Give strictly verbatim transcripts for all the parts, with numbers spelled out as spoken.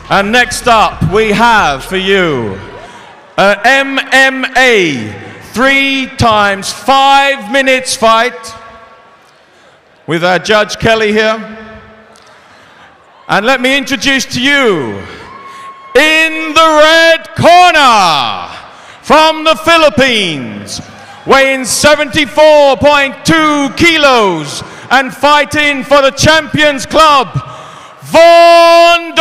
And next up, we have for you an M M A three times five minutes fight with our Judge Kelly here. And let me introduce to you, in the red corner, from the Philippines, weighing seventy-four point two kilos and fighting for the Champions Club, Vaughn.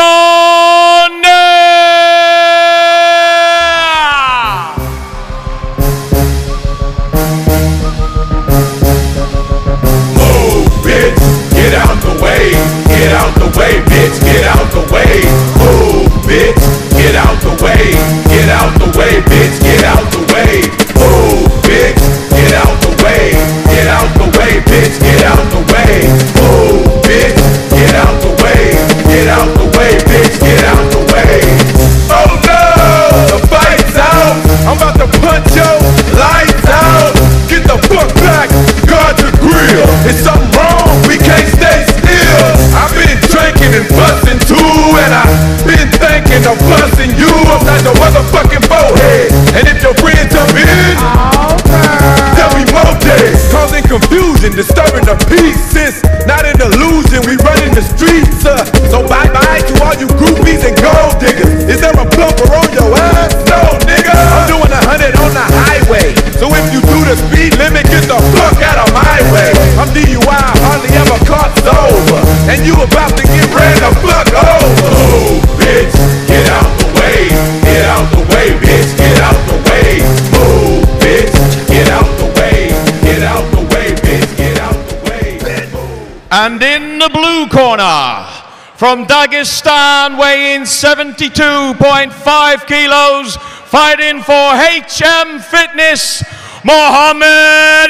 Get out the way, get out the way, bitch, get out the way. Move, bitch, get out the way, get out the way, bitch, get out the way. Move, bitch, get out the way, get out the way, bitch, get out the way. Move, bitch, get out the way, get out the way, bitch, get out the way. Oh no, the fight's out, I'm about to punch your lights out. Get the fuck back, guard the grill. It's something wrong, we can't stay still. I've been drinking and busting too, and I've been thinking of busting you upside the motherfucking forehead. And if your friends jump in, there'll be more days, causing confusion, disturbing the peace. It's not an illusion, we running the streets. Uh, so bye bye to all you groupies and gold diggers. Is there a plumper on your ass? No, nigga. I'm doing a hundred on the highway, so if you do the speed limit, get the fuck out of my way. I'm D U I, hardly ever caught sober, and you about to get ran the fuck over. Move, bitch, get out the way, get out the way, bitch, get out the way. Move, bitch, get out the way, get out the way, bitch, get out the way. Move. And in the blue corner, from Dagestan, weighing seventy-two point five kilos, fighting for H M Fitness, Mohammad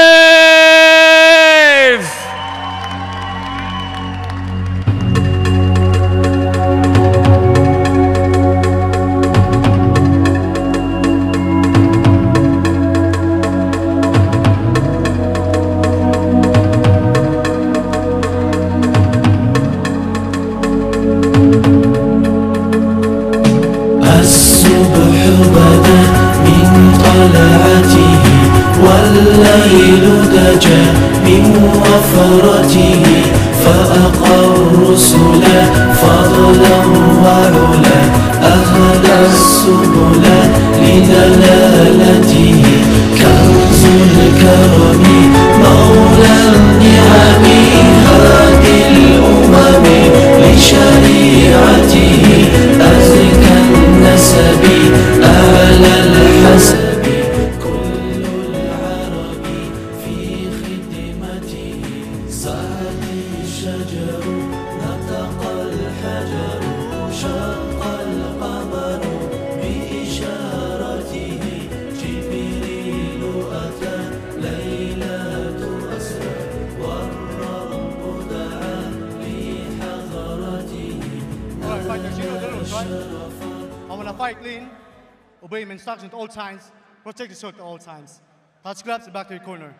Isaef. والليل دجى من وفرته فأقى الرسل فضلا وعلا أهدى السبل لدلالته كنز الكرم مولى النعم هادي الأمم لشريعته أزكى النسب أعلى الحسب. I want to fight clean, obey instructions at all times, protect the shirt at all times. Touch gloves, back to your corner.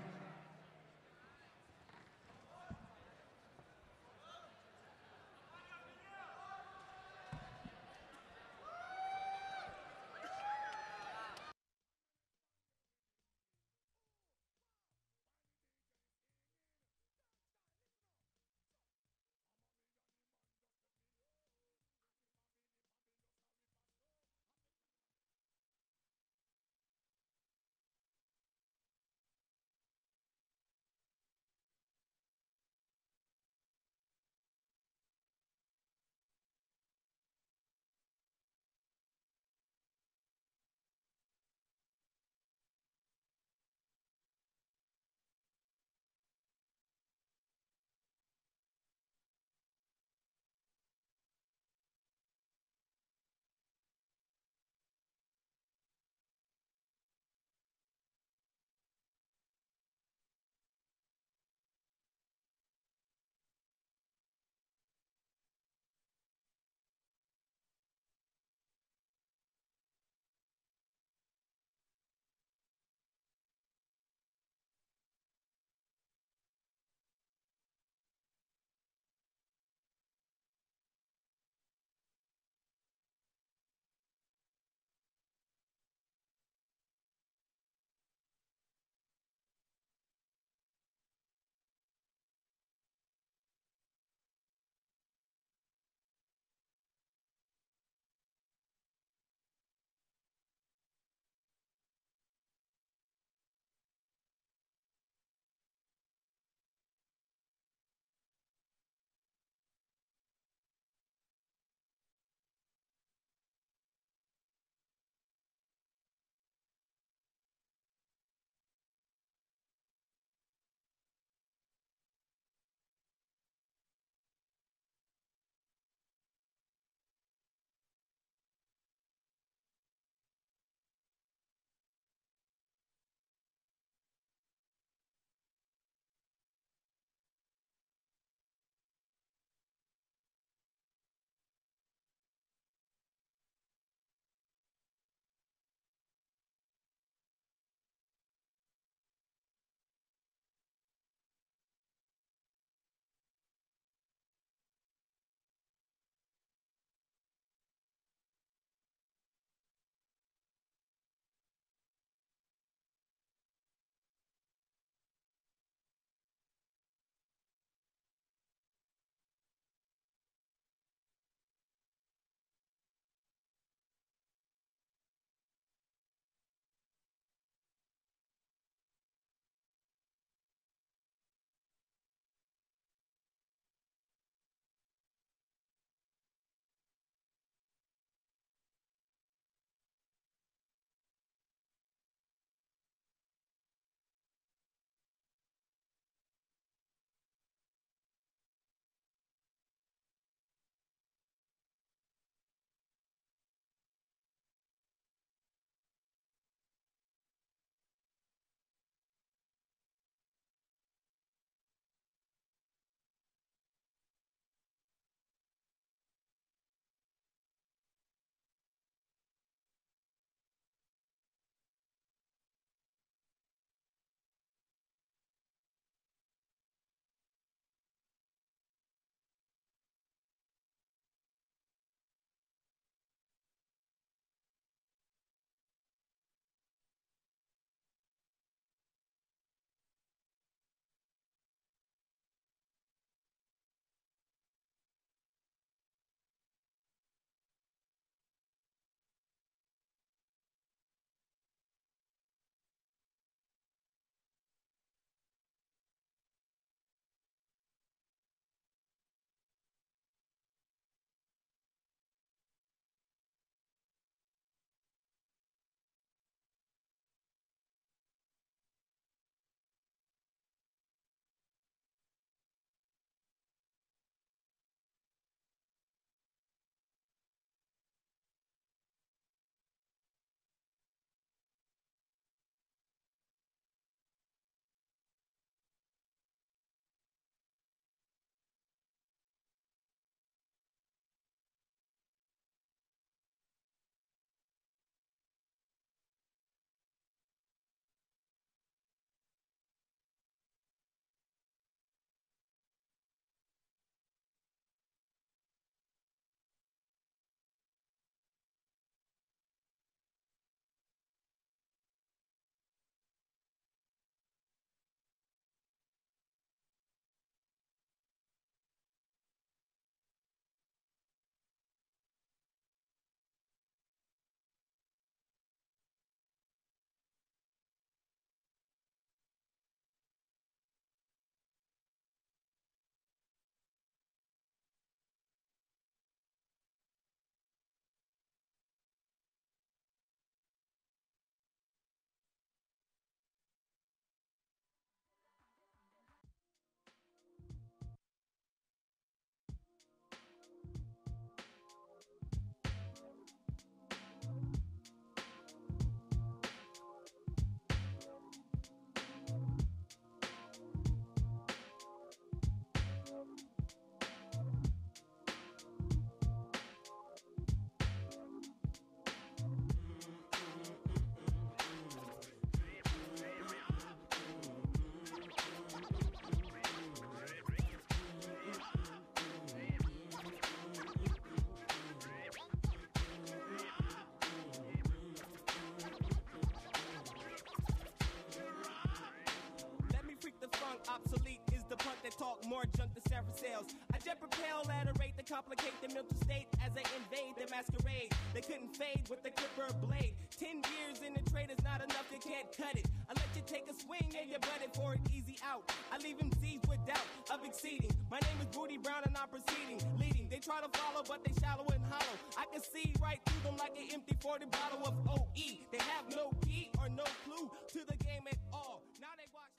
that talk more junk than San sales. I jet propel at a rate to complicate the mental state as I invade the masquerade. They couldn't fade with the clipper blade. Ten years in the trade is not enough, you can't cut it. I let you take a swing and you butt it for an easy out. I leave them seized with doubt of exceeding. My name is Booty Brown and I'm proceeding, leading. They try to follow, but they shallow and hollow. I can see right through them like an empty forty bottle of O E. They have no key or no clue to the game at all. Now they watch.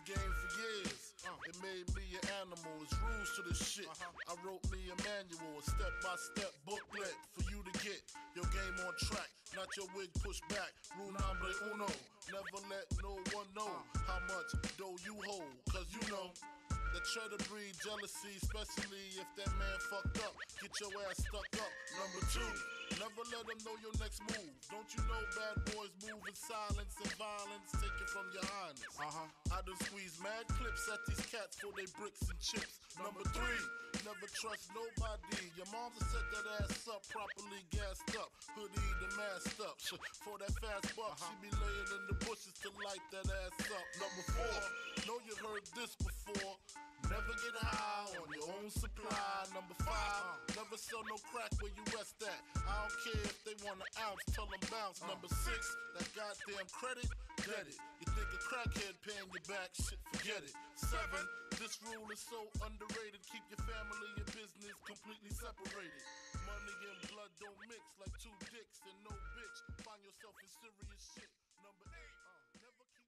game for years. Uh, it made me an animal. It's rules to this shit. Uh-huh. I wrote me a manual, a step-by-step booklet for you to get your game on track. Not your wig pushed back. Rule number uno. Never let no one know how much dough you hold. Cause you know that try to breed jealousy, especially if that man fucked up. Get your ass stuck up. Number two, never let them know your next move. Don't you know bad boys move in silence and violence? Take it from your highness. Uh-huh. I done squeeze mad clips at these cats for they bricks and chips. Number three, never trust nobody. Your mom's set that ass up, properly gassed up. Hoodie the masked up. For that fast buck, uh-huh. She be laying in the bushes to light that ass up. Number four, know you heard this before. Never get high on your own supply. Number five, never sell no crack where you rest at. I don't care if they want an ounce, tell them bounce. Number six, that goddamn credit, get it. You think a crackhead paying you back, shit, forget it. Seven, this rule is so underrated. Keep your family and business completely separated. Money and blood don't mix like two dicks and no bitch. Find yourself in serious shit. Number eight, uh, never keep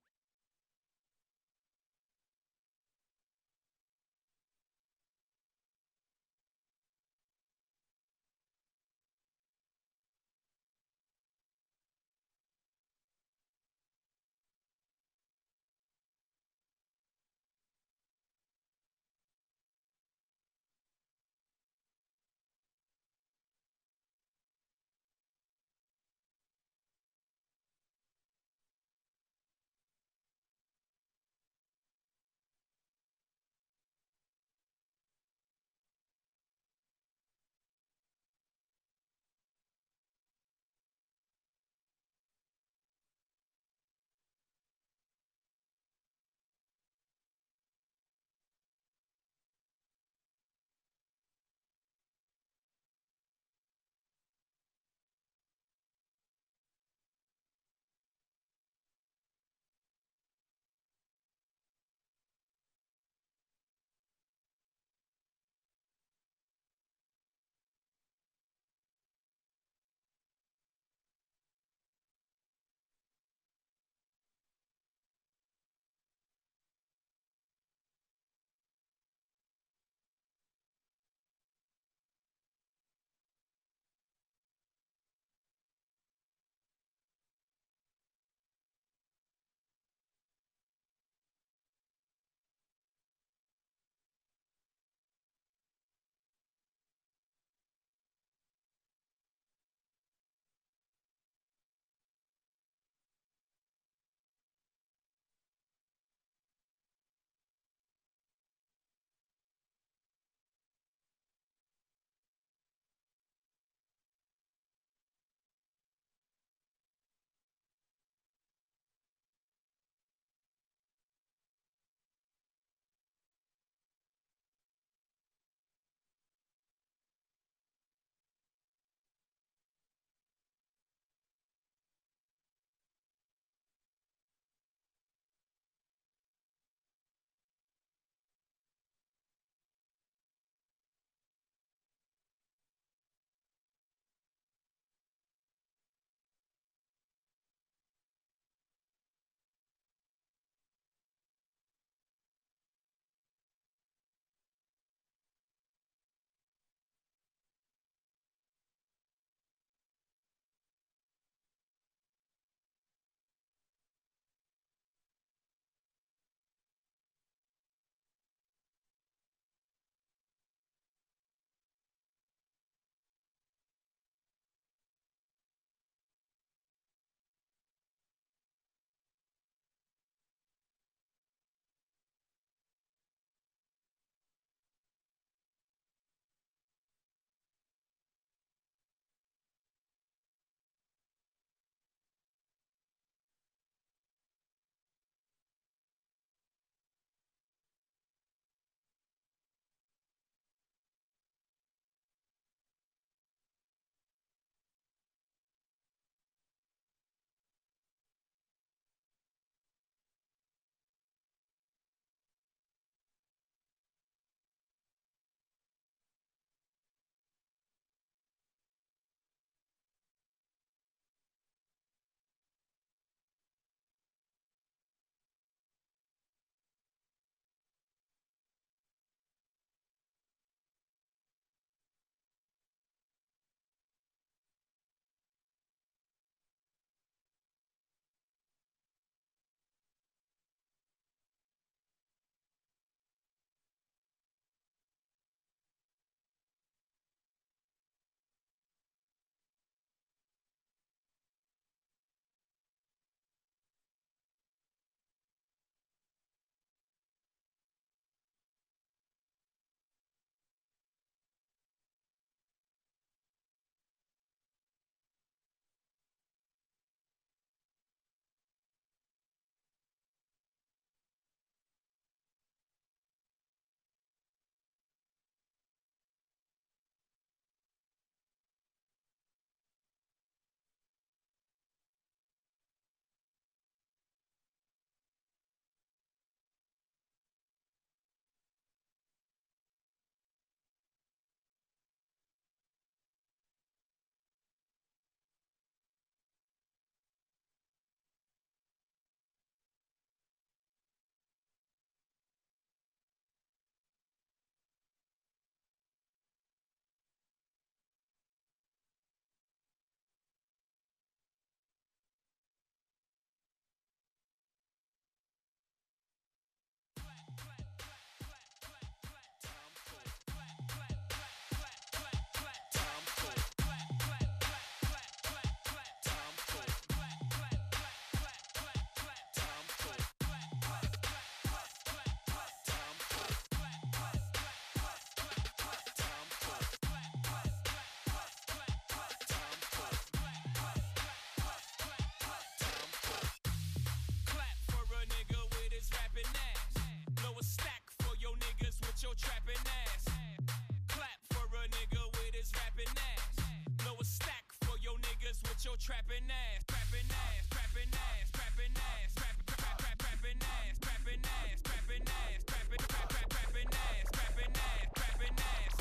trapping ass, trapping ass, trapping ass, trapping ass, trapping trapping ass, trapping ass, trapping ass, trapping trapping ass, trapping ass, trapping ass,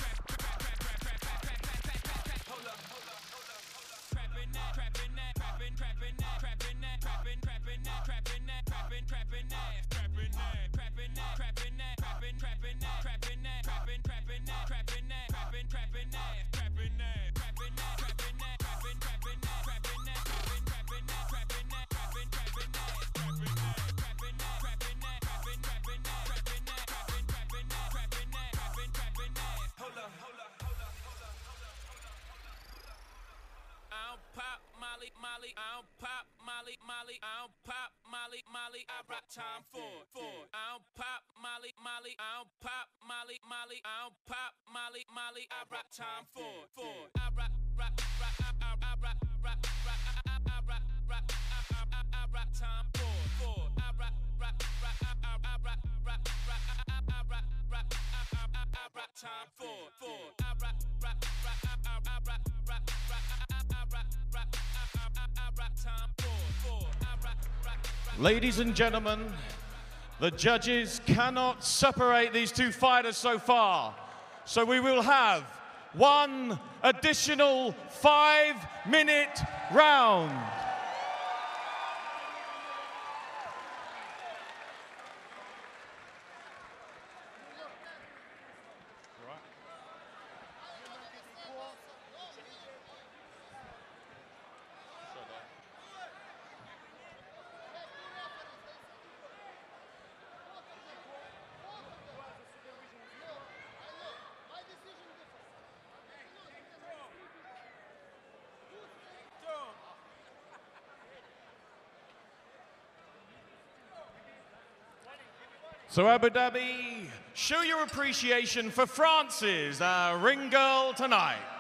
hold up, hold up, hold up, hold up, trapping ass, trapping ass, trapping trapping ass, trapping ass, trapping trapping ass, trapping ass, trapping trapping ass, trapping ass, trapping ass, trapping ass, trapping trapping ass, trapping ass, trapping trapping ass, trapping ass, trapping trapping ass, trapping ass, trapping ass, trapping ass, trapping trapping ass, trapping ass, trapping trapping ass, trapping ass, trapping trapping ass, trapping ass, trapping ass, trapping ass, trapping trapping ass, trapping ass, trapping ass, trapping trapping ass, trapping ass, trapping trapping ass. Hold up, hold up, hold up, hold up, hold up, hold up, hold up. I'll pop Molly, Molly, I'll pop Molly, Molly, I'll pop Molly, Molly, I rock time for, for. I'll pop Molly, Molly, I'll pop Molly, Molly, I'll pop Molly, Molly, I rock time for, for. I rock, rock, rock, I, I, I rock, rock, rock, I, I, I rock, rock, I, I, I, I rock time for, for. I rock, rock, rock, I, I, I rock, rock, rock, I, I, I rock, rock, I, I, I, I rock time for, for. I rock, rock, rock, I, I, I rock, rock, rock, I, I, I rock, rock, I, I, I, I rock time for, for. I rock, rock, rock. Ladies and gentlemen, the judges cannot separate these two fighters so far. So we will have one additional five-minute round. So Abu Dhabi, show your appreciation for France's uh, ring girl tonight.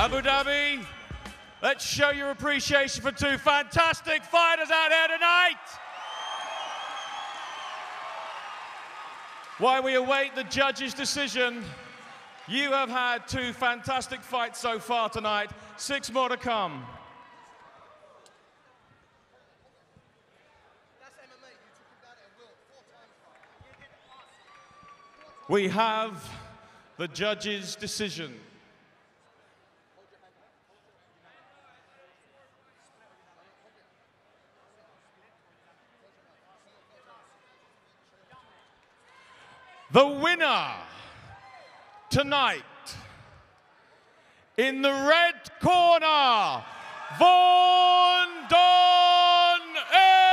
Abu Dhabi, let's show your appreciation for two fantastic fighters out here tonight. While we await the judge's decision, you have had two fantastic fights so far tonight, six more to come. We have the judge's decision. The winner tonight, in the red corner, Vaughn Donarye.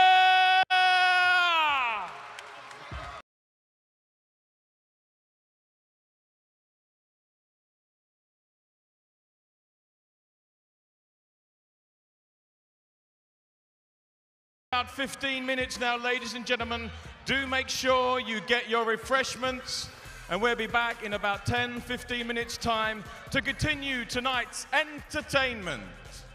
About fifteen minutes now, ladies and gentlemen. Do make sure you get your refreshments, and we'll be back in about ten, fifteen minutes time to continue tonight's entertainment.